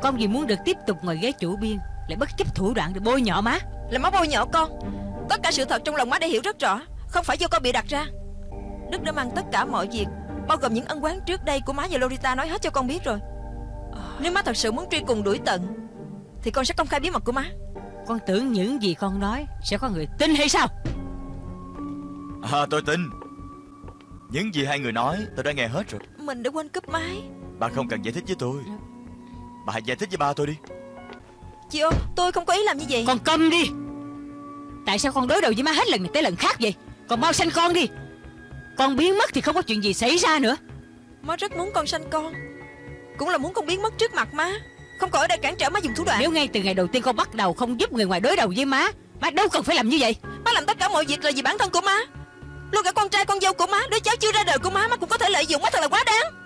Con vì muốn được tiếp tục ngồi ghế chủ biên lại bất chấp thủ đoạn để bôi nhọ má. Là má bôi nhọ con? Tất cả sự thật trong lòng má đã hiểu rất rõ, không phải do con bị đặt ra. Đức đã mang tất cả mọi việc, bao gồm những ân oán trước đây của má và Lolita, nói hết cho con biết rồi. Nếu má thật sự muốn truy cùng đuổi tận thì con sẽ công khai bí mật của má. Con tưởng những gì con nói sẽ có người tin hay sao? Tôi tin. Những gì hai người nói tôi đã nghe hết rồi. Mình đã quên cúp máy. Bà không cần giải thích với tôi. Bà hãy giải thích với ba tôi đi. Chị ơi, tôi không có ý làm như vậy. Con câm đi. Tại sao con đối đầu với má hết lần này tới lần khác vậy? Con mau sanh con đi. Con biến mất thì không có chuyện gì xảy ra nữa. Má rất muốn con sanh con, cũng là muốn con biến mất trước mặt má, không còn ở đây cản trở má dùng thủ đoạn. Nếu ngay từ ngày đầu tiên con bắt đầu không giúp người ngoài đối đầu với má đâu cần phải làm như vậy. Má làm tất cả mọi việc là vì bản thân của má. Luôn cả con trai con dâu của má, đứa cháu chưa ra đời của má cũng có thể lợi dụng. Má thật là quá đáng.